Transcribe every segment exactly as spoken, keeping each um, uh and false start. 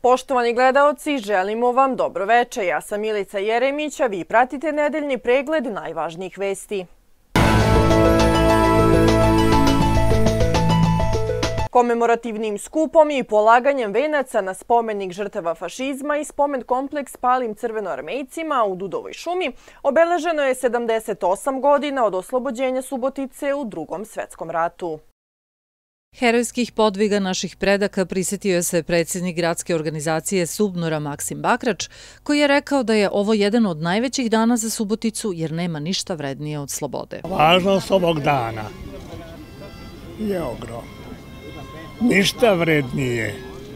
Poštovani gledaoci, želimo vam dobro veče. Ja sam Milica Jeremić, a vi pratite nedeljni pregled najvažnijih vesti. Komemorativnim skupom i polaganjem venaca na spomenik žrtava fašizma i spomen kompleks palim crvenoarmejcima u Dudovoj šumi obeleženo je sedamdeset osam godina od oslobođenja Subotice u Drugom svetskom ratu. Herojskih podviga naših predaka prisetio se predsjednik gradske organizacije Subnora Maksim Bakrač, koji je rekao da je ovo jedan od najvećih dana za Suboticu jer nema ništa vrednije od slobode. Važnost ovog dana je ogromna. Ništa vrednije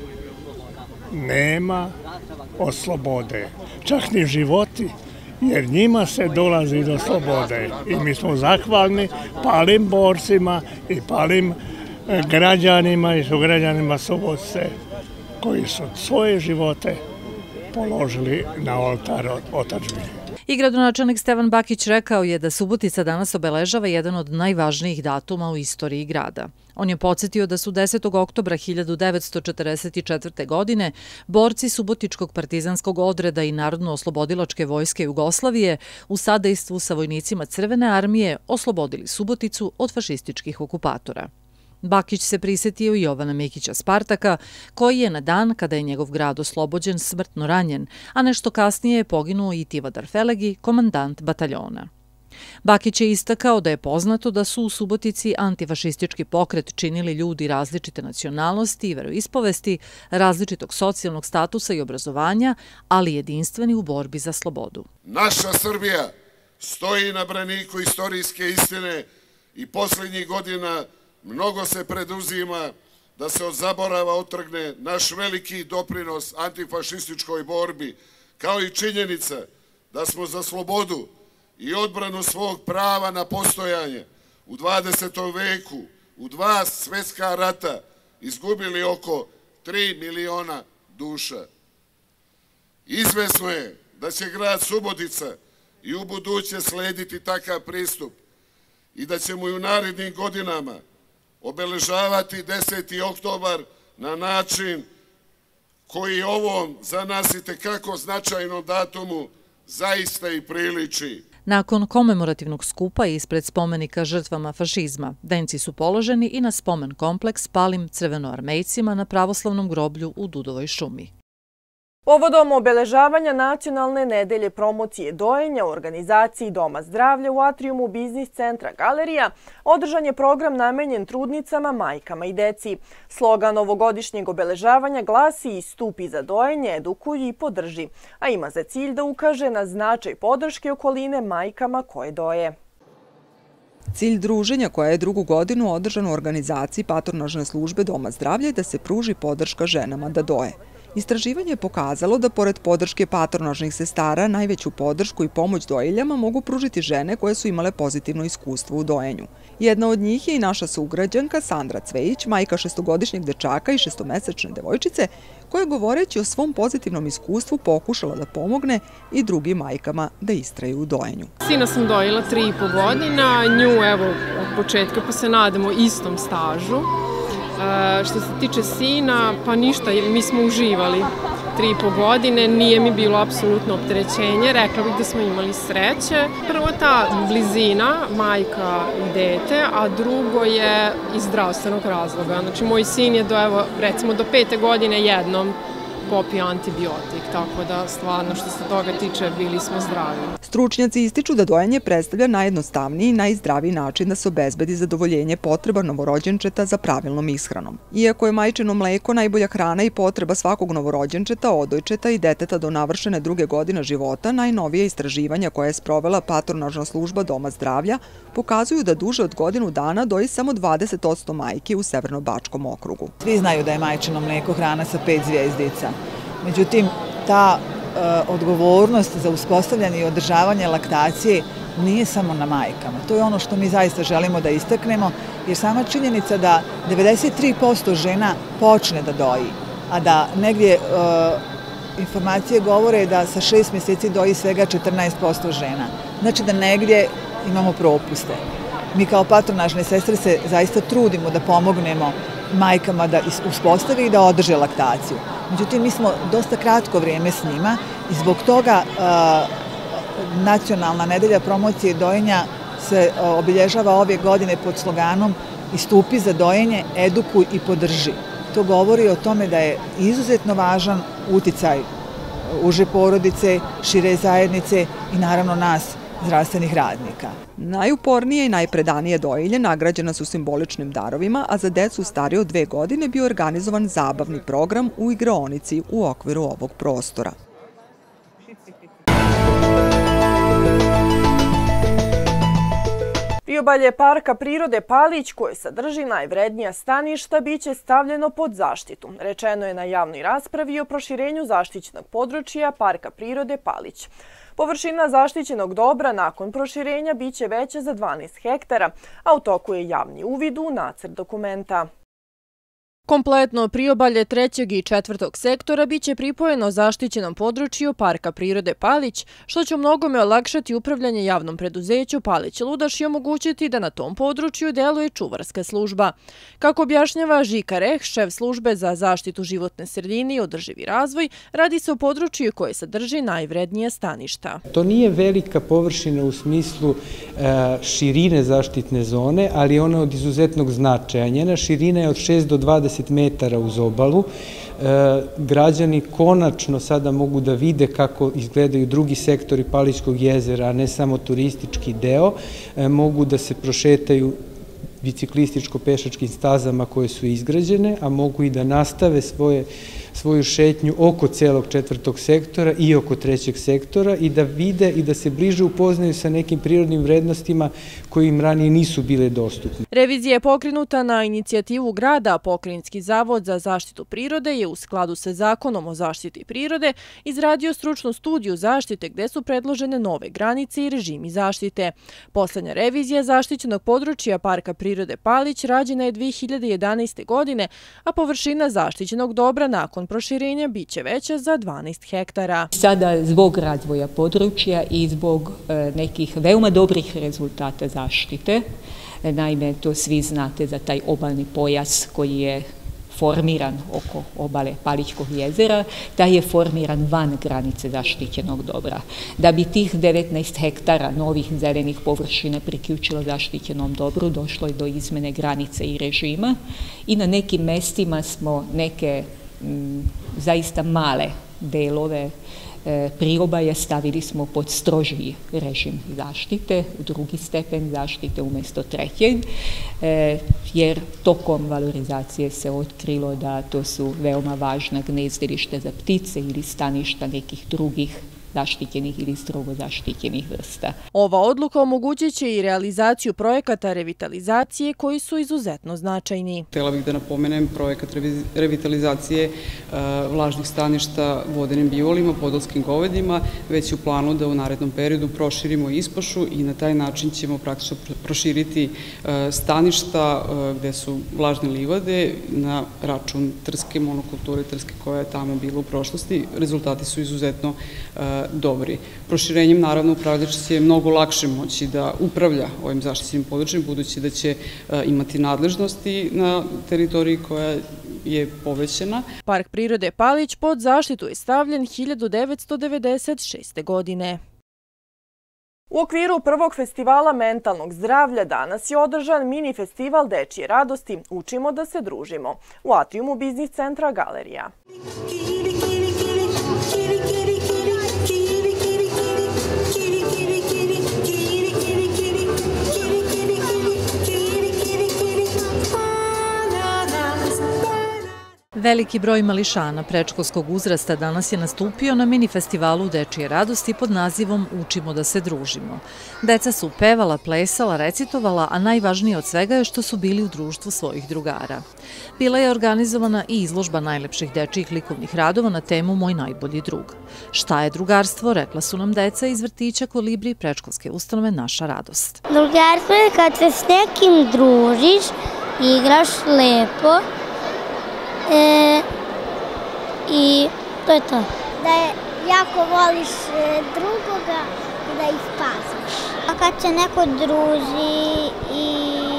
nema od slobode, čak ni životi, jer njima se dolazi do slobode. I mi smo zahvalni palim borcima i palim građanima i sugrađanima Subotice koji su svoje živote položili na oltar otadžbine. I gradonačelnik Stevan Bakić rekao je da Subotica danas obeležava jedan od najvažnijih datuma u istoriji grada. On je podsjetio da su desetog oktobra hiljadu devetsto četrdeset četvrte. godine borci Subotičkog partizanskog odreda i Narodno-oslobodilačke vojske Jugoslavije u sadejstvu sa vojnicima Crvene armije oslobodili Suboticu od fašističkih okupatora. Bakić se prisjetio i Jovana Mikića Spartaka, koji je na dan kada je njegov grad oslobođen smrtno ranjen, a nešto kasnije je poginuo i Tivadar Felegi, komandant bataljona. Bakić je istakao da je poznato da su u Subotici antifašistički pokret činili ljudi različite nacionalnosti i veroispovesti, različitog socijalnog statusa i obrazovanja, ali jedinstveni u borbi za slobodu. Naša Srbija stoji na braniku istorijske istine i posljednjih godina mnogo se preduzima da se od zaborava otrgne naš veliki doprinos antifašističkoj borbi, kao i činjenica da smo za slobodu i odbranu svog prava na postojanje u dvadesetom veku u dva svjetska rata izgubili oko tri miliona duša. Izvesno je da će grad Subotica i u buduće slediti takav pristup i da ćemo i u narednim godinama obeležavati deseti oktobar na način koji ovom za nas i tekako značajnom datumu zaista i priliči. Nakon komemorativnog skupa ispred spomenika žrtvama fašizma, venci su položeni i na spomen kompleks palim crvenoarmejcima na pravoslavnom groblju u Dudovoj šumi. Povodom obeležavanja nacionalne nedelje promocije dojenja u organizaciji Doma zdravlja u atrijumu biznis centra Galerija održan je program namenjen trudnicama, majkama i deci. Slogan ovogodišnjeg obeležavanja glasi "Stupi za dojenje, edukuj i podrži", a ima za cilj da ukaže na značaj podrške okoline majkama koje doje. Cilj druženja, koja je drugu godinu održan u organizaciji patronažne službe Doma zdravlja, je da se pruži podrška ženama da doje. Istraživanje je pokazalo da pored podrške patronažnih sestara najveću podršku i pomoć dojiljama mogu pružiti žene koje su imale pozitivno iskustvo u dojenju. Jedna od njih je i naša sugrađanka Sandra Cvejić, majka šestogodišnjeg dečaka i šestomesečne devojčice, koja je govoreći o svom pozitivnom iskustvu pokušala da pomogne i drugim majkama da istraju u dojenju. Sina sam dojila tri i po godina, nju evo od početka pa se nadamo istom stažu. Što se tiče sina, pa ništa, mi smo uživali tri i po godine, nije mi bilo apsolutno opterećenje, rekla bih da smo imali sreće. Prvo ta blizina, majka i dete, a drugo je iz zdravstvenog razloga. Znači, moj sin je do, evo, recimo do pete godine jednom popio antibiotik, tako da stvarno što se toga tiče bili smo zdravi. Stručnjaci ističu da dojenje predstavlja najjednostavniji i najzdraviji način da se obezbedi zadovoljenje potreba novorođenčeta za pravilnom ishranom. Iako je majčino mleko najbolja hrana i potreba svakog novorođenčeta, odojčeta i deteta do navršene druge godine života, najnovije istraživanja koje je sprovela patronažna služba Doma zdravlja pokazuju da duže od godinu dana doji samo dvadeset posto majki u Severno-Bačkom okrugu. Svi znaju da je majčino mleko hrana sa pet zvjezdica. Međutim, ta e, odgovornost za uspostavljanje i održavanje laktacije nije samo na majkama. To je ono što mi zaista želimo da istaknemo, jer sama činjenica da devedeset tri posto žena počne da doji, a da negdje e, informacije govore da sa šest mjeseci doji svega četrnaest posto žena. Znači da negdje imamo propuste. Mi kao patronažne sestre se zaista trudimo da pomognemo majkama da uspostavi i da održe laktaciju. Međutim, mi smo dosta kratko vrijeme s njima i zbog toga Nacionalna nedelja promocije dojenja se obilježava ove godine pod sloganom Istupi za dojenje, edukuj i podrži. To govori o tome da je izuzetno važan uticaj uže porodice, šire zajednice i naravno nas, zdravstvenih radnika. Najupornije i najpredanije dojilje nagrađena su simboličnim darovima, a za decu starije od dve godine bio organizovan zabavni program u igraonici u okviru ovog prostora. Priobalje Parka prirode Palić, koje sadrži najvrednija staništa, biće stavljeno pod zaštitu. Rečeno je na javnoj raspravi o proširenju zaštićenog područja Parka prirode Palić. Površina zaštićenog dobra nakon proširenja biće veća za dvanaest hektara, a u toku je javni uvid u nacrt dokumenta. Kompletno priobalje trećeg i četvrtog sektora biće pripojeno zaštićenom području Parka prirode Palić, što će u mnogome olakšati upravljanje javnom preduzeću Palić Ludaš i omogućiti da na tom području deluje čuvarska služba. Kako objašnjava Žika Reh, šef službe za zaštitu životne sredine i održivi razvoj, radi se o području koje sadrži najvrednije staništa. To nije velika površina u smislu širine zaštitne zone, ali ona je od izuzetnog značaja. Njena širina je od šest do dvadeset metara uz obalu. Građani konačno sada mogu da vide kako izgledaju drugi sektori Palićkog jezera, a ne samo turistički deo. Mogu da se prošetaju biciklističko-pešačkim stazama koje su izgrađene, a mogu i da nastave svoje svoju šetnju oko celog četvrtog sektora i oko trećeg sektora i da vide i da se bliže upoznaju sa nekim prirodnim vrednostima koji im ranije nisu bile dostupne. Revizija je pokrenuta na inicijativu grada, a Pokrajinski zavod za zaštitu prirode je u skladu sa Zakonom o zaštiti prirode izradio stručnu studiju zaštite gde su predložene nove granice i režimi zaštite. Poslednja revizija zaštićenog područja Parka prirode Palić rađena je dve hiljade jedanaeste. godine, a površina zaštićenog dobra nakon proširenja biće veća za dvanaest hektara. Sada zbog razvoja područja i zbog nekih veoma dobrih rezultata zaštite, naime to svi znate za taj obalni pojas koji je formiran oko obale Palićkog jezera, taj je formiran van granice zaštićenog dobra. Da bi tih devetnaest hektara novih zelenih površina priključilo zaštićenom dobru, došlo je do izmene granice i režima i na nekim mestima smo neke m, zaista male delove priobalja stavili smo pod strožiji režim zaštite, u drugi stepen zaštite umjesto trećeg, jer tokom valorizacije se otkrilo da to su veoma važna gnezdilišta za ptice ili staništa nekih drugih zaštićenih ili strogo zaštićenih vrsta. Ova odluka omogućit će i realizaciju projekata revitalizacije koji su izuzetno značajni. Htjela bih da napomenem projekat revitalizacije vlažnih staništa vodenim bivolima, podolskim govedima, već u planu da u narednom periodu proširimo ispašu i na taj način ćemo praktično proširiti staništa gde su vlažne livade na račun trske, monokulture trske koja je tamo bila u prošlosti. Rezultati su izuzetno dobri. Proširenjem, naravno, upravljač će mnogo lakše moći da upravlja ovim zaštićenim područjem, budući da će imati nadležnosti na teritoriji koja je povećana. Park prirode Palić pod zaštitu je stavljen hiljadu devetsto devedeset šeste. godine. U okviru prvog festivala mentalnog zdravlja danas je održan mini festival dečije radosti Učimo da se družimo u atrijumu biznis centra Galerija. Veliki broj mališana predškolskog uzrasta danas je nastupio na mini festivalu Dečije radosti pod nazivom Učimo da se družimo. Deca su pevala, plesala, recitovala, a najvažnije od svega je što su bili u društvu svojih drugara. Bila je organizovana i izložba najlepših dečijih likovnih radova na temu Moj najbolji drug. Šta je drugarstvo, rekla su nam deca iz vrtića Kolibri predškolske ustanove Naša radost. Drugarstvo je kad se s nekim družiš, igraš lepo, E, i to je to. Da je jako voliš drugoga da ih paziš. A kad se neko druži i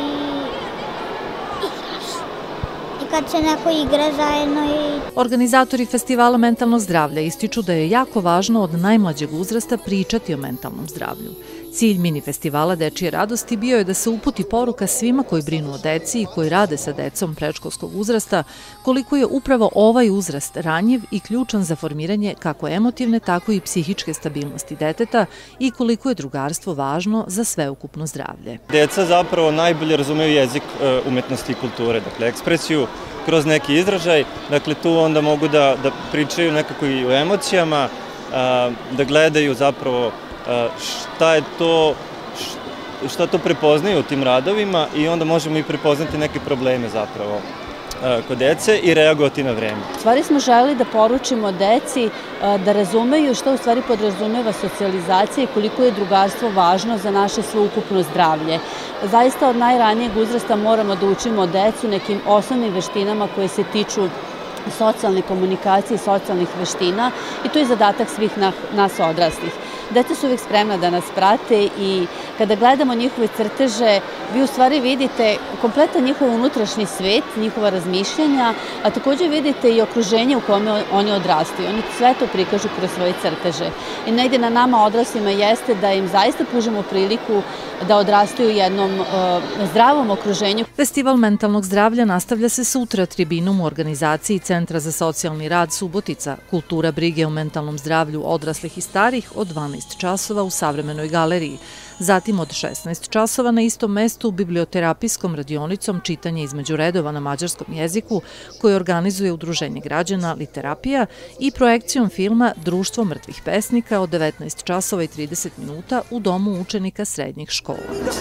igraš. I kad se neko igra zajedno i... Organizatori festivala Mentalno zdravlje ističu da je jako važno od najmlađeg uzrasta pričati o mentalnom zdravlju. Cilj mini festivala Dečije radosti bio je da se uputi poruka svima koji brinu o deci i koji rade sa decom predškolskog uzrasta, koliko je upravo ovaj uzrast ranjiv i ključan za formiranje kako emotivne, tako i psihičke stabilnosti deteta i koliko je drugarstvo važno za sveukupno zdravlje. Deca zapravo najbolje razumeju jezik umetnosti i kulture, dakle ekspresiju kroz neki izražaj, dakle tu onda mogu da, da pričaju nekako i o emocijama, da gledaju zapravo šta je to, šta to prepoznaju u tim radovima i onda možemo i prepoznati neke probleme zapravo kod dece i reagovati na vreme. U stvari smo želeli da poručimo deci da razumeju što u stvari podrazumeva socijalizacija i koliko je drugarstvo važno za naše sveukupno zdravlje. Zaista od najranijeg uzrasta moramo da učimo decu nekim osnovnim veštinama koje se tiču socijalne komunikacije i socijalnih veština i to je zadatak svih nas odraslih. Deca su uvijek spremna da nas prate i kada gledamo njihove crteže, vi u stvari vidite kompletan njihov unutrašnji svet, njihova razmišljanja, a također vidite i okruženje u kome oni odrastaju. Oni sve to prikažu kroz svoje crteže. I negdje na nama odraslima jeste da im zaista pružimo priliku da odrastaju u jednom zdravom okruženju. Festival mentalnog zdravlja nastavlja se sutra tribinom u organizaciji Centra za socijalni rad Subotica, kultura brige o mentalnom zdravlju odraslih i starih od dvanaest časova u Savremenoj galeriji. Zatim od šesnaest časova na istom mestu biblioterapijskom radionicom čitanje između redova na mađarskom jeziku koje organizuje Udruženje građana Literapija i projekcijom filma Društvo mrtvih pesnika od devetnaest časova i trideset minuta u Domu učenika srednjih škola.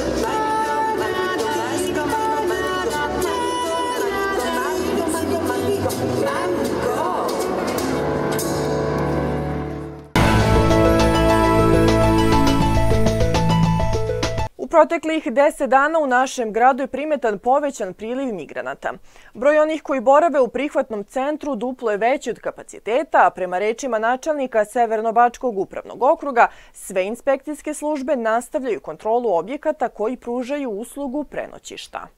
U proteklih deset dana u našem gradu je primetan povećan priliv migranata. Broj onih koji borave u prihvatnom centru duplo je veći od kapaciteta, a prema rečima načelnika Severno-Bačkog upravnog okruga, sve inspekcijske službe nastavljaju kontrolu objekata koji pružaju uslugu prenoćišta.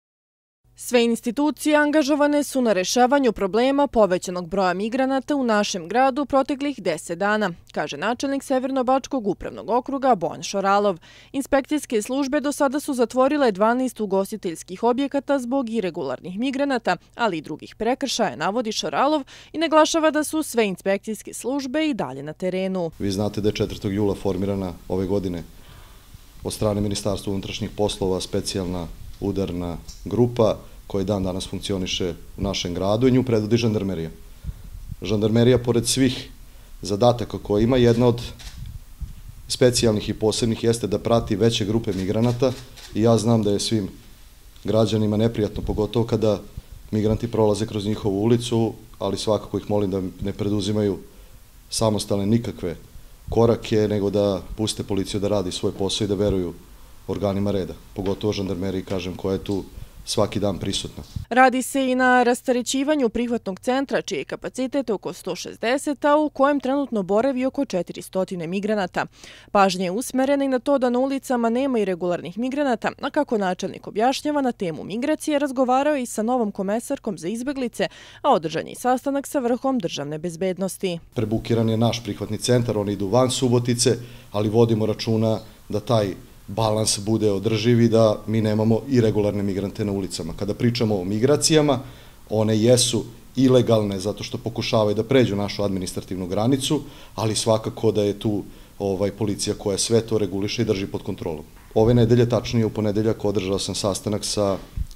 Sve institucije angažovane su na rešavanju problema povećanog broja migranata u našem gradu proteklih deset dana, kaže načelnik Severno-Bačkog upravnog okruga Bojan Šoralov. Inspekcijske službe do sada su zatvorile dvanaest ugostiteljskih objekata zbog iregularnih migranata, ali i drugih prekršaja, navodi Šoralov i naglašava da su sve inspekcijske službe i dalje na terenu. Vi znate da je četvrtog jula formirana ove godine od strane Ministarstva unutrašnjih poslova specijalna udarna grupa koja dan danas funkcioniše u našem gradu i nju predvodi žandarmerija. Žandarmerija, pored svih zadataka koje ima, jedna od specijalnih i posebnih jeste da prati veće grupe migranata i ja znam da je svim građanima neprijatno, pogotovo kada migranti prolaze kroz njihovu ulicu, ali svakako ih molim da ne preduzimaju samostalne nikakve korake, nego da puste policiju da radi svoj posao i da veruju organima reda, pogotovo žandarmeriji, kažem, koja je tu svaki dan prisutna. Radi se i na rastarećivanju prihvatnog centra, čiji je kapacitet oko sto šezdeset, a u kojem trenutno boravi oko četiristo migranata. Pažnja je usmerena i na to da na ulicama nema irregularnih migranata, a kako načelnik objašnjava, na temu migracije razgovarao i sa novom komesarkom za izbeglice, a održan je i sastanak sa vrhom državne bezbednosti. Prebukiran je naš prihvatni centar, oni idu van Subotice, ali vodimo računa da taj balans bude održiv i da mi nemamo iregularne migrante na ulicama. Kada pričamo o migracijama, one jesu ilegalne zato što pokušavaju da pređu našu administrativnu granicu, ali svakako da je tu ovaj, policija koja sve to reguliše i drži pod kontrolom. Ove nedelje, tačnije u ponedeljak, održao sam sastanak sa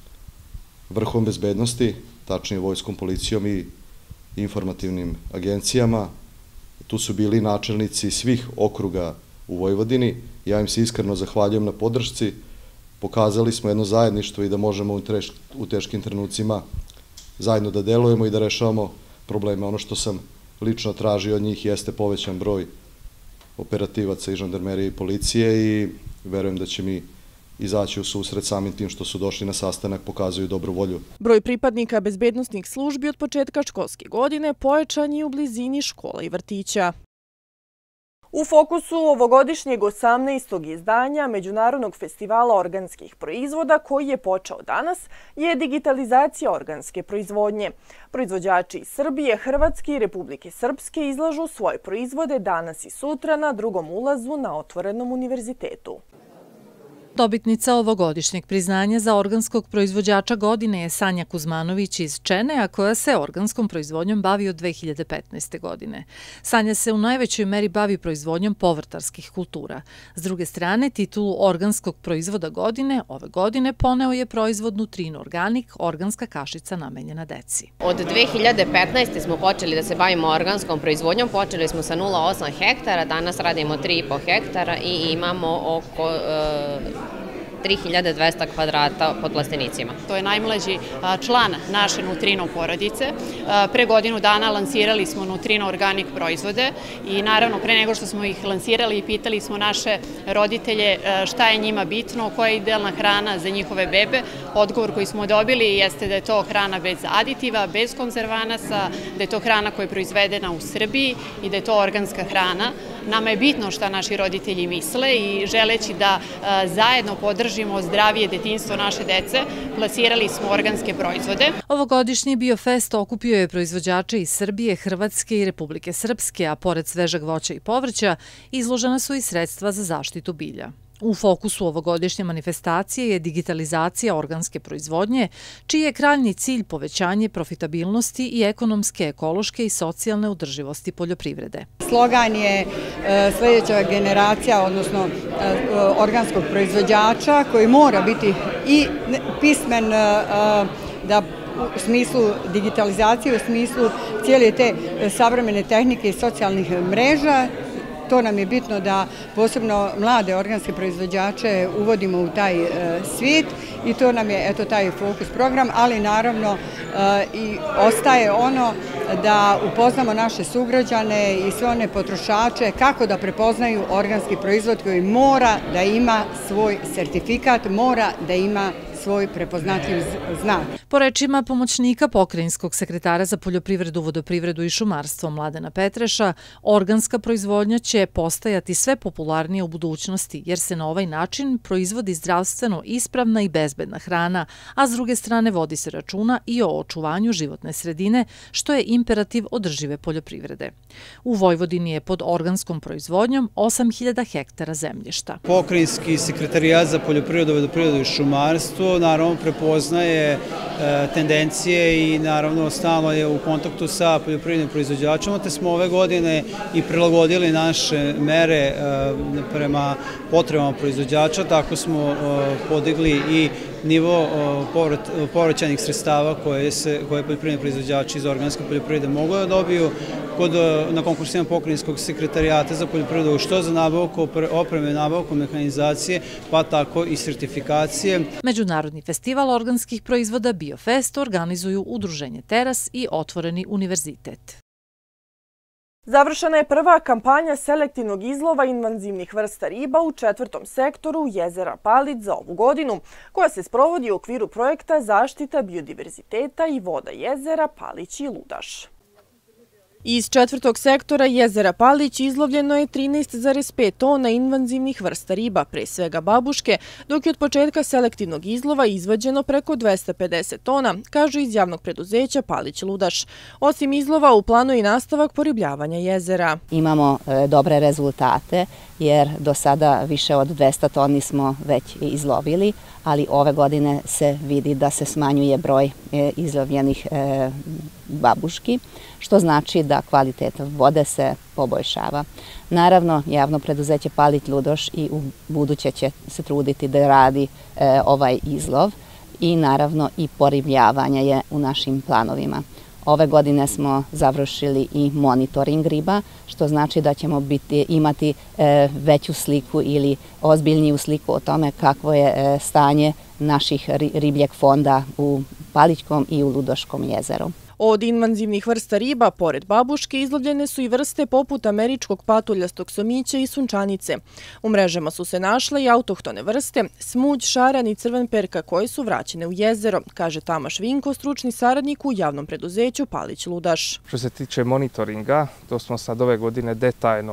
vrhom bezbednosti, tačnije vojskom, policijom i informativnim agencijama. Tu su bili načelnici svih okruga u Vojvodini. Ja im se iskreno zahvaljujem na podršci. Pokazali smo jedno zajedništvo i da možemo u teškim trenucima zajedno da delujemo i da rešavamo probleme. Ono što sam lično tražio od njih jeste povećan broj operativaca i žandarmerije i policije i verujem da će mi izaći u susret samim tim što su došli na sastanak, pokazuju dobru volju. Broj pripadnika bezbednosnih službi od početka školske godine pojačan je u blizini škola i vrtića. U fokusu ovogodišnjeg osamnaestog izdanja Međunarodnog festivala organskih proizvoda, koji je počeo danas, je digitalizacija organske proizvodnje. Proizvođači iz Srbije, Hrvatske i Republike Srpske izlažu svoje proizvode danas i sutra na drugom ulazu na Otvorenom univerzitetu. Dobitnica ovogodišnjeg priznanja za organskog proizvođača godine je Sanja Kuzmanović iz Čeneja, koja se organskom proizvodnjom bavi od dve hiljade petnaeste. godine. Sanja se u najvećoj meri bavi proizvodnjom povrtarskih kultura. S druge strane, titulu organskog proizvoda godine ove godine poneo je proizvod Nutrino Organic, organska kašica namenjena deci. Od dve hiljade petnaeste. smo počeli da se bavimo organskom proizvodnjom. Počeli smo sa nula zarez osam hektara, danas radimo tri i po hektara i imamo oko tri hiljade dvesta kvadrata pod plastenicima. To je najmlađi član naše Nutrino porodice. Pre godinu dana lansirali smo Nutrino Organic proizvode i naravno pre nego što smo ih lansirali pitali smo naše roditelje šta je njima bitno, koja je idealna hrana za njihove bebe. Odgovor koji smo dobili jeste da je to hrana bez aditiva, bez konzervanasa, da je to hrana koja je proizvedena u Srbiji i da je to organska hrana. Nama je bitno šta naši roditelji misle i želeći da zajedno podržimo zdravije detinjstvo naše dece, plasirali smo organske proizvode. Ovogodišnji Biofest okupio je proizvođače iz Srbije, Hrvatske i Republike Srpske, a pored svežeg voća i povrća izložena su i sredstva za zaštitu bilja. U fokusu ovogodišnje manifestacije je digitalizacija organske proizvodnje, čiji je krajnji cilj povećanje profitabilnosti i ekonomske, ekološke i socijalne održivosti poljoprivrede. Slogan je sljedeća generacija, odnosno organskog proizvođača, koji mora biti i pismen da u smislu digitalizacije, u smislu cijele te savremene tehnike i socijalnih mreža. To nam je bitno da posebno mlade organske proizvođače uvodimo u taj svijet i to nam je eto taj fokus program, ali naravno i ostaje ono da upoznamo naše sugrađane i sve one potrošače kako da prepoznaju organski proizvod koji mora da ima svoj sertifikat, mora da ima svoj prepoznatljiv znak. Po rečima pomoćnika pokrajinskog sekretara za poljoprivredu, vodoprivredu i šumarstvo Mladena Petreša, organska proizvodnja će postajati sve popularnija u budućnosti, jer se na ovaj način proizvodi zdravstveno ispravna i bezbedna hrana, a s druge strane vodi se računa i o očuvanju životne sredine, što je imperativ održive poljoprivrede. U Vojvodini je pod organskom proizvodnjom osam hiljada hektara zemljišta. Pokrajinski sekretarijat za poljoprivredu, vodoprivredu i šumarstvo naravno prepoznaje tendencije i naravno stalno je u kontaktu sa poljoprivrednim proizvođačima, te smo ove godine i prilagodili naše mere prema potrebama proizvođača, tako smo podigli i nivo povraćajnih sredstava koje poljoprivredni proizvođači iz organske poljoprivrede mogu da dobiju na konkursima pokrajinskog sekretarijata za poljoprivredu, što za nabavku opreme, nabavku mehanizacije, pa tako i sertifikacije. Međunarodni festival organskih proizvoda Biofest organizuju Udruženje Teras i Otvoreni univerzitet. Završena je prva kampanja selektivnog izlova invazivnih vrsta riba u četvrtom sektoru jezera Palić za ovu godinu, koja se sprovodi u okviru projekta Zaštita biodiverziteta i voda jezera Palić i Ludaš. Iz četvrtog sektora jezera Palić izlovljeno je trinaest zarez pet tona invazivnih vrsta riba, pre svega babuške, dok je od početka selektivnog izlova izvađeno preko dvesta pedeset tona, kažu iz javnog preduzeća Palić Ludaš. Osim izlova, u planu je i nastavak poribljavanja jezera. Imamo dobre rezultate, jer do sada više od dvesta toni smo već izlovili, ali ove godine se vidi da se smanjuje broj izlovljenih babuški, što znači da kvalitet vode se poboljšava. Naravno, javno preduzeće Palić Ludaš i u buduće će se truditi da radi ovaj izlov i naravno i poribljavanje je u našim planovima. Ove godine smo završili i monitoring riba, što znači da ćemo biti, imati veću sliku ili ozbiljniju sliku o tome kakvo je stanje naših ribljeg fonda u Palićkom i u Ludaškom jezeru. Od invazivnih vrsta riba, pored babuške, izlovljene su i vrste poput američkog patuljastog somića i sunčanice. U mrežama su se našle i autohtone vrste, smuđ, šaran i crven perka, koje su vraćene u jezero, kaže Tamaš Vinko, stručni saradnik u javnom preduzeću Palić Ludaš. Što se tiče monitoringa, to smo sad ove godine detaljno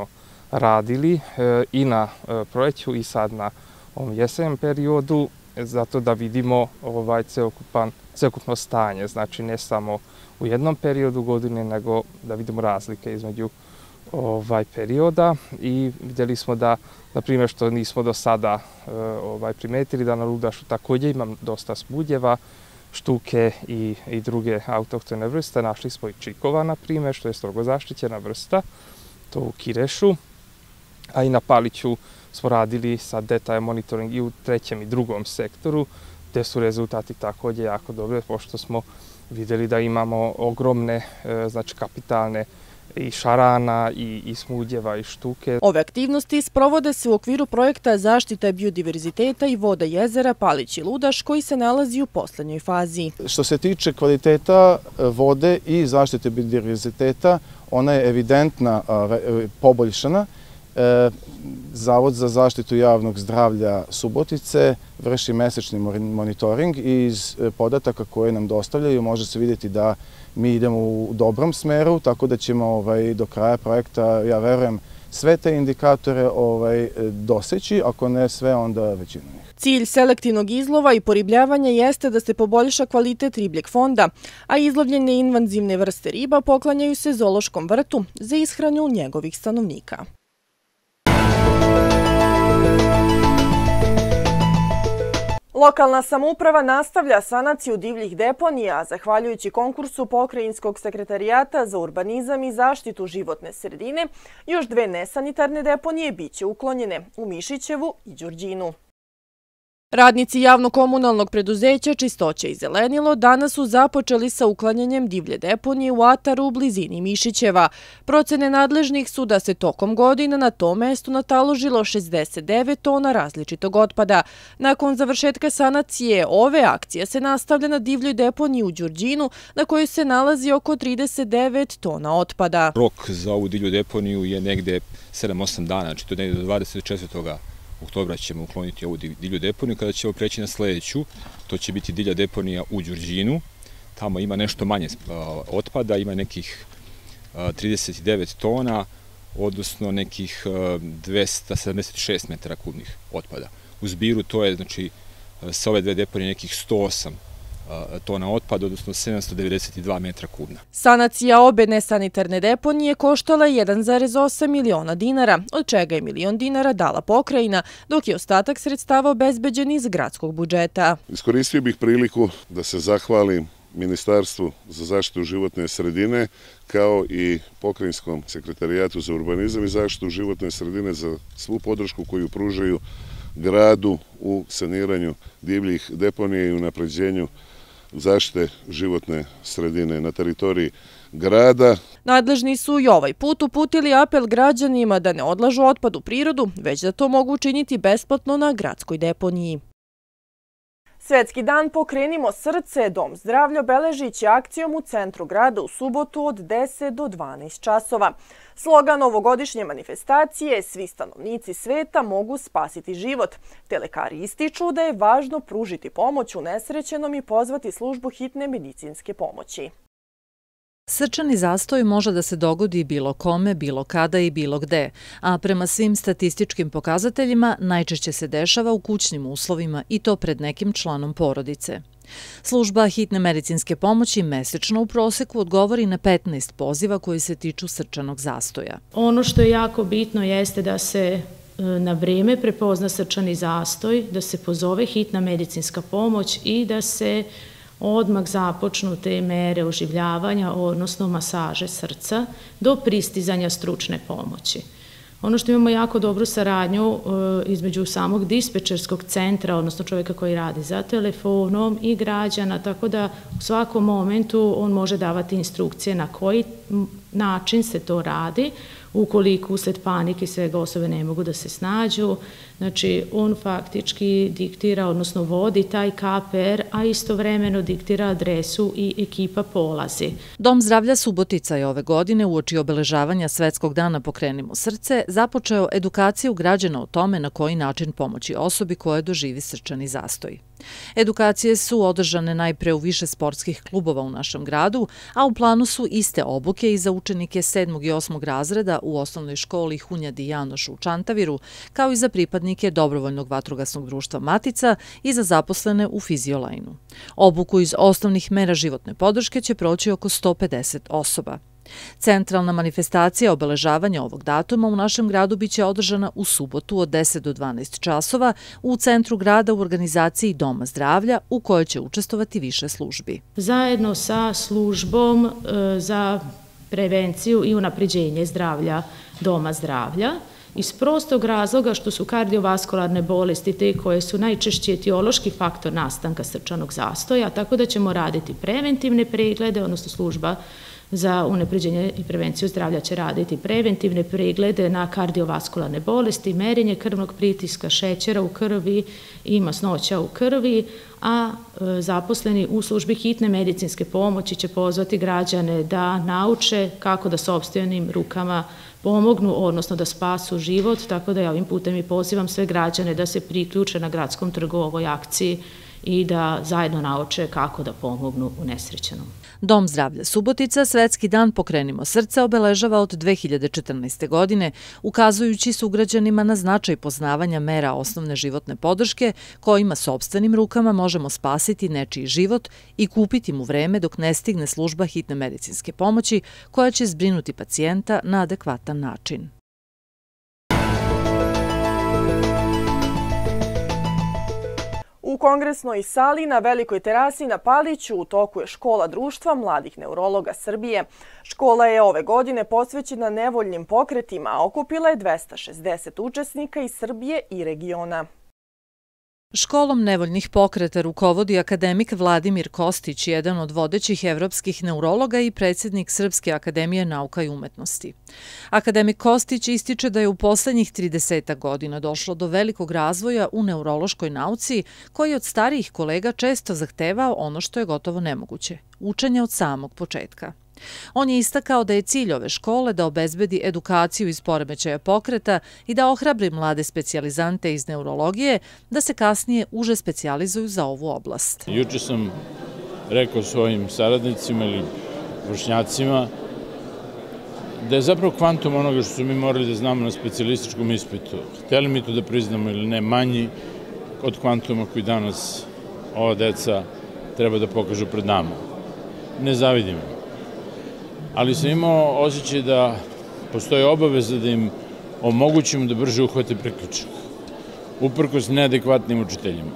radili i na proleću i sad na ovom jesenjem periodu, zato da vidimo ovaj celokupno stanje, znači ne samo u jednom periodu godine, nego da vidimo razlike između ovaj perioda i vidjeli smo da, na primjer, što nismo do sada ovaj primetili, da na ludašu također imam dosta smuđeva, štuke i, i druge autohtone vrste. Našli smo i čikova, na primjer, što je strogo zaštićena vrsta, to u Kirešu, a i na Paliću smo radili sad detaljan monitoring i u trećem i drugom sektoru, gdje su rezultati također jako dobri, pošto smo vidjeli da imamo ogromne, znači kapitalne i šarana, i, i smuđeva, i štuke. Ove aktivnosti sprovode se u okviru projekta zaštite biodiverziteta i voda jezera Palić i Ludaš, koji se nalazi u poslednjoj fazi. Što se tiče kvaliteta vode i zaštite biodiverziteta, ona je evidentna poboljšana. Zavod za zaštitu javnog zdravlja Subotice vrši mesečni monitoring i iz podataka koje nam dostavljaju može se vidjeti da mi idemo u dobrom smeru, tako da ćemo ovaj, do kraja projekta, ja verujem, sve te indikatore ovaj, doseći, ako ne sve, onda većinu njih. Cilj selektivnog izlova i poribljavanja jeste da se poboljša kvalitet ribljeg fonda, a izlovljene invazivne vrste riba poklanjaju se zoološkom vrtu za ishranu njegovih stanovnika. Lokalna samouprava nastavlja sanaciju divljih deponija, zahvaljujući konkursu Pokrajinskog sekretarijata za urbanizam i zaštitu životne sredine. Još dve nesanitarne deponije biće uklonjene u Mišićevu i Đurđinu. Radnici javno-komunalnog preduzeća Čistoća i zelenilo danas su započeli sa uklanjanjem divlje deponije u ataru u blizini Mišićeva. Procene nadležnih su da se tokom godina na tom mestu nataložilo šezdeset devet tona različitog otpada. Nakon završetka sanacije ove akcije se nastavlja na divljoj deponiji u Đurđinu, na kojoj se nalazi oko trideset devet tona otpada. Rok za ovu divlju deponiju je negde sedam osam dana, znači to je negde do dvadeset četvrtog oktobra ćemo ukloniti ovu divlju deponiju, kada ćemo preći na sljedeću, to će biti divlja deponija u Đurđinu. Tamo ima nešto manje otpada, ima nekih trideset devet tona, odnosno nekih dvesta sedamdeset šest metara kubnih otpada. U zbiru to je, znači, sa ove dve deponije nekih sto osam tona otpada, odnosno sedamsto devedeset dva metra kubna. Sanacija obe nesanitarne deponije koštala je jedan zarez osam miliona dinara, od čega je milion dinara dala pokrajina, dok je ostatak sredstava obezbeđen iz gradskog budžeta. Iskoristio bih priliku da se zahvalim Ministarstvu za zaštitu životne sredine, kao i Pokrajinskom sekretarijatu za urbanizam i zaštitu životne sredine za svu podršku koju pružaju gradu u saniranju divljih deponija i unapređenju zaštite životne sredine na teritoriji grada. Nadležni su i ovaj put uputili apel građanima da ne odlažu otpad u prirodu, već da to mogu učiniti besplatno na gradskoj deponiji. Svetski dan Pokrenimo srce, Dom zdravlja obeležit će akcijom u centru grada u subotu od deset do dvanaest časova. Slogan ovogodišnje manifestacije je "Svi stanovnici sveta mogu spasiti život", te lekari ističu da je važno pružiti pomoć unesrećenom i pozvati službu hitne medicinske pomoći. Srčani zastoj može da se dogodi bilo kome, bilo kada i bilo gde, a prema svim statističkim pokazateljima najčešće se dešava u kućnim uslovima i to pred nekim članom porodice. Služba hitne medicinske pomoći mesečno u proseku odgovori na petnaest poziva koji se tiču srčanog zastoja. Ono što je jako bitno jeste da se na vrijeme prepozna srčani zastoj, da se pozove hitna medicinska pomoć i da se odmah započnu te mere oživljavanja, odnosno masaže srca, do pristizanja stručne pomoći. Ono što imamo jako dobru saradnju između samog dispečerskog centra, odnosno čovjeka koji radi za telefonom i građana, tako da u svakom momentu on može davati instrukcije na koji način se to radi, ukoliko usled panike svega osobe ne mogu da se snađu. Znači, on faktički diktira, odnosno vodi taj ka pe er, a istovremeno diktira adresu i ekipa polazi. Dom zdravlja Subotica je ove godine uoči obeležavanja Svetskog dana Pokrenimo srce započeo edukaciju građana o tome na koji način pomoći osobi koja doživi srčani zastoj. Edukacije su održane najpre u više sportskih klubova u našem gradu, a u planu su iste obuke i za učenike sedmog i osmog razreda u osnovnoj školi Hunjadi Janoš u Čantaviru, kao i za pripadnike Dobrovoljnog vatrogasnog društva Matica i za zaposlene u Fiziolajnu. Obuku iz osnovnih mera životne podrške će proći oko sto pedeset osoba. Centralna manifestacija obeležavanja ovog datuma u našem gradu biće održana u subotu od deset do dvanaest časova u centru grada u organizaciji Doma zdravlja u kojoj će učestvovati više službi. Zajedno sa službom za prevenciju i unapređenje zdravlja Doma zdravlja, iz prostog razloga što su kardiovaskularne bolesti te koje su najčešći etiološki faktor nastanka srčanog zastoja, tako da ćemo raditi preventivne preglede, odnosno služba za unapređenje i prevenciju zdravlja će raditi preventivne preglede na kardiovaskularne bolesti, merenje krvnog pritiska, šećera u krvi i masnoća u krvi, a zaposleni u službi hitne medicinske pomoći će pozvati građane da nauče kako da sopstvenim rukama pomognu, odnosno da spasu život, tako da ja ovim putem i pozivam sve građane da se priključe na gradskom trgu ovoj akciji i da zajedno nauče kako da pomognu u nesrećenom. Dom zdravlja Subotica Svetski dan Pokrenimo srce obeležava od dve hiljade četrnaeste. godine, ukazujući sugrađanima na značaj poznavanja mera osnovne životne podrške kojima sopstvenim rukama možemo spasiti nečiji život i kupiti mu vreme dok ne stigne služba hitne medicinske pomoći koja će zbrinuti pacijenta na adekvatan način. U kongresnoj sali na Velikoj terasi na Paliću u toku je škola Društva mladih neurologa Srbije. Škola je ove godine posvećena nevoljnim pokretima, a okupila je dvesta šezdeset učesnika iz Srbije i regiona. Školom nevoljnih pokreta rukovodi akademik Vladimir Kostić, jedan od vodećih evropskih neurologa i predsjednik Srpske akademije nauka i umetnosti. Akademik Kostić ističe da je u poslednjih tridesetak godina došlo do velikog razvoja u neurološkoj nauci, koji od starijih kolega često zahtevao ono što je gotovo nemoguće – učenje od samog početka. On je istakao da je cilj ove škole da obezbedi edukaciju iz poremećaja pokreta i da ohrabri mlade specijalizante iz neurologije da se kasnije uže specijalizuju za ovu oblast. Juče sam rekao svojim saradnicima ili vršnjacima da je zapravo kvantum onoga što su mi morali da znamo na specijalističkom ispitu. Hteli mi to da priznamo ili ne, manji od kvantuma koji danas ova deca treba da pokažu pred nama. Ne zavidim im. Ali sam imao osjećaj da postoje obaveza da im omogućimo da brže uhvate priključak, uprkos neadekvatnim učiteljima.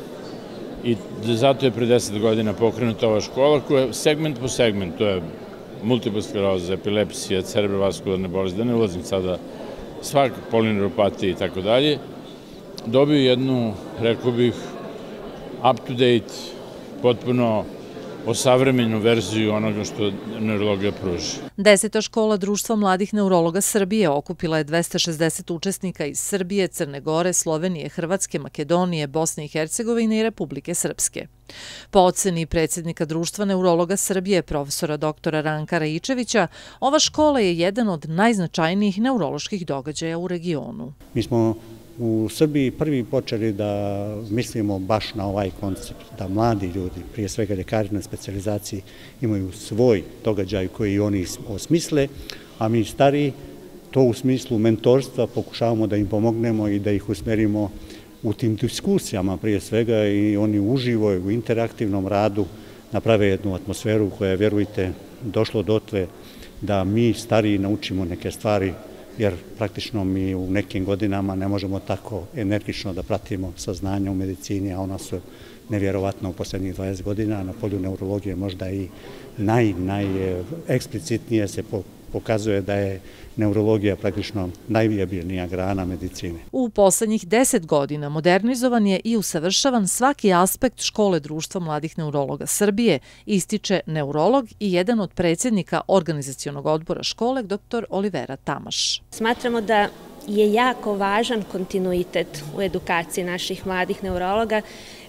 I zato je pre deset godina pokrenuta ova škola koja je segment po segment, to je multipla skleroza, epilepsija, cerebrovaskularne bolesti, da ne ulazim sada, svaka polineuropatija i tako dalje, dobio jednu, rekao bih, up-to-date, potpuno osavremenu verziju onoga što neurologija pruži. Deseta škola Društva mladih neurologa Srbije okupila je dvesta šezdeset učesnika iz Srbije, Crne Gore, Slovenije, Hrvatske, Makedonije, Bosne i Hercegovine i Republike Srpske. Po oceni predsjednika Društva neurologa Srbije, profesora doktora Ranka Raičevića, ova škola je jedan od najznačajnijih neuroloških događaja u regionu. Mi smo u Srbiji prvi počeli da mislimo baš na ovaj koncept, da mladi ljudi, prije svega ljekari na specijalizaciji, imaju svoj događaj koji oni osmisle, a mi stariji to u smislu mentorstva pokušavamo da im pomognemo i da ih usmerimo u tim diskusijama prije svega i oni uživo u interaktivnom radu naprave jednu atmosferu koja je, vjerujte, došlo dotle da mi stariji naučimo neke stvari, jer praktično mi u nekim godinama ne možemo tako energično da pratimo saznanja u medicini, a ona su nevjerovatno u posljednjih dvadeset godina, na polju neurologije možda i naj, najeksplicitnije se pokazuje da je neurologija praktično najvijabilnija grana medicine. U poslednjih deset godina modernizovan je i usavršavan svaki aspekt škole Društva mladih neurologa Srbije, ističe neurolog i jedan od predsjednika organizacionog odbora škole, doktor Olivera Tamaš. Smatramo da je jako važan kontinuitet u edukaciji naših mladih neurologa.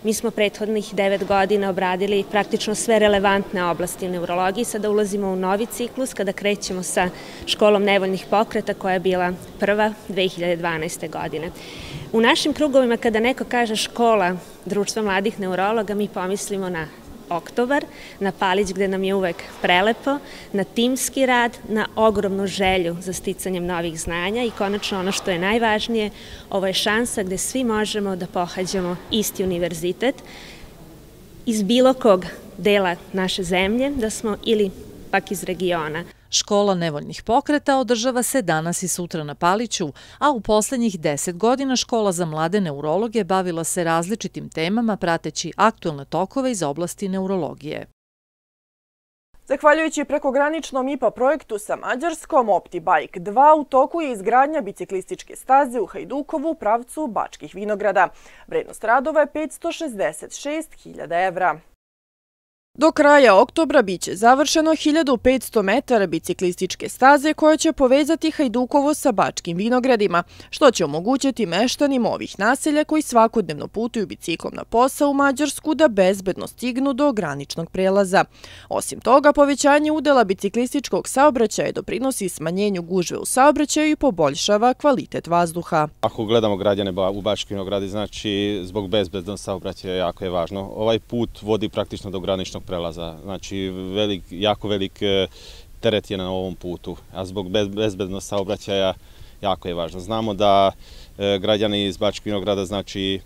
Mi smo prethodnih devet godina obradili praktično sve relevantne oblasti u neurologiji. Sada ulazimo u novi ciklus kada krećemo sa školom nevoljnih pokreta koja je bila prva dve hiljade dvanaeste. godine. U našim krugovima kada neko kaže škola Društva mladih neurologa, mi pomislimo na Oktobar, na Palić gde nam je uvek prelepo, na timski rad, na ogromnu želju za sticanjem novih znanja i konačno ono što je najvažnije, ovo je šansa gde svi možemo da pohađamo isti univerzitet iz bilo kog dela naše zemlje, da smo ili pak iz regiona. Škola nevoljnih pokreta održava se danas i sutra na Paliću, a u poslednjih deset godina škola za mlade neurologe bavila se različitim temama prateći aktuelne tokove iz oblasti neurologije. Zahvaljujući prekograničnom I P A projektu sa Mađarskom, OptiBike dva u toku je izgradnja biciklističke staze u Hajdukovu u pravcu Bačkih Vinograda. Vrednost radova je petsto šezdeset šest hiljada evra. Do kraja oktobra biće završeno hiljadu petsto metara biciklističke staze koja će povezati Hajdukovo sa Bačkim Vinogradima, što će omogućiti meštanima ovih naselja koji svakodnevno putuju biciklom na posao u Mađarsku da bezbedno stignu do graničnog prelaza. Osim toga, povećanje udela biciklističkog saobraćaja doprinosi smanjenju gužve u saobraćaju i poboljšava kvalitet vazduha. Ako gledamo građane u Bački Vinogradi, znači zbog bezbednog saobraćaja jako je važno. Ovaj put vodi praktično do graničnog prelaza, znači velik, jako velik teret je na ovom putu, a zbog bezbednog saobraćaja jako je važno. Znamo da e, građani iz Bačkog Vinograda, znači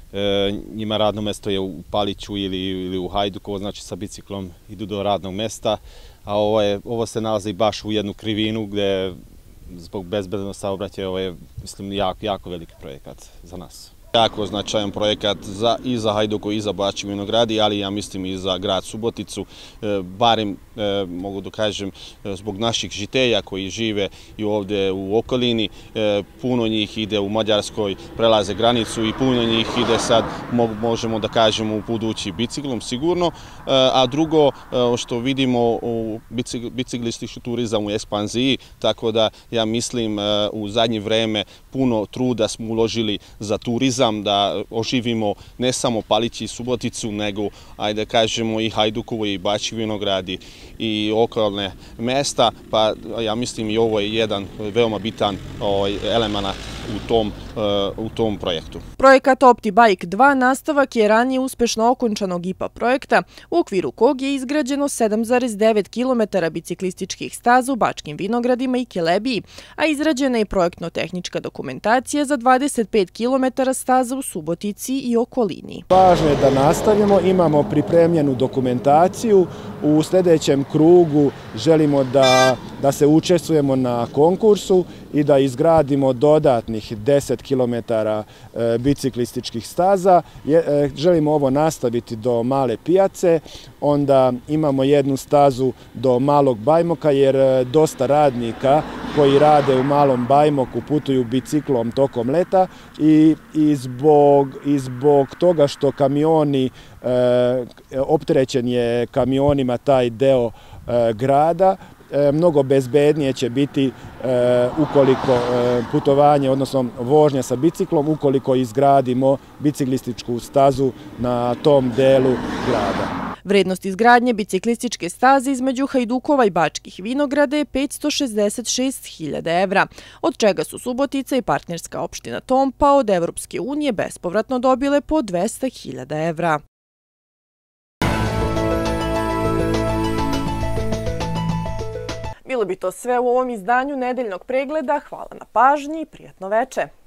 e, njima radno mesto je u Paliću ili, ili u Hajdukovo, znači sa biciklom idu do radnog mesta, a ovo, je, ovo se nalazi baš u jednu krivinu gde zbog bezbednog saobraćaja ovo je, mislim, jako, jako veliki projekat za nas. Jako značajan projekat za, i za Hajdukov i za Bački Vinogradi, ali ja mislim i za grad Suboticu, e, barem e, mogu da kažem zbog naših žitelja koji žive i ovde u okolini, e, puno njih ide u Mađarskoj, prelaze granicu i puno njih ide sad, mo, možemo da kažemo, u budući biciklom sigurno, e, a drugo e, što vidimo u bicikl, biciklistički turizam u ekspanziji, tako da ja mislim e, u zadnje vreme puno truda smo uložili za turizam, da oživimo ne samo Palić i Suboticu, nego, ajde kažemo, i Hajdukovo i Bački Vinogradi i okolne mesta, pa ja mislim i ovo je jedan veoma bitan element u tom, u tom projektu. Projekat OptiBike dva nastavak je ranije uspešno okončanog I P A projekta, u okviru kog je izgrađeno sedam zarez devet kilometara biciklističkih staza u Bačkim Vinogradima i Kelebiji, a izrađena je projektno-tehnička dokumentacija za dvadeset pet kilometara staza u Subotici i okolini. Važno je da nastavimo, imamo pripremljenu dokumentaciju, u sljedećem krugu želimo da, da se učestvujemo na konkursu i da izgradimo dodatnih deset kilometara biciklističkih staza. Želimo ovo nastaviti do Male Pijace, onda imamo jednu stazu do Malog Bajmoka, jer dosta radnika koji rade u Malom Bajmoku putuju biciklom tokom leta i, i, zbog, i zbog toga što kamioni, e, opterećen je kamionima taj deo e, grada, mnogo bezbednije će biti e, ukoliko e, putovanje, odnosno vožnja sa biciklom, ukoliko izgradimo biciklističku stazu na tom delu grada. Vrednost izgradnje biciklističke staze između Hajdukova i Bačkih Vinograda je petsto šezdeset šest hiljada evra, od čega su Subotica i partnerska opština Tompa od Evropske unije bespovratno dobile po dvesta hiljada evra. Bilo bi to sve u ovom izdanju nedeljnog pregleda. Hvala na pažnji i prijatno veče.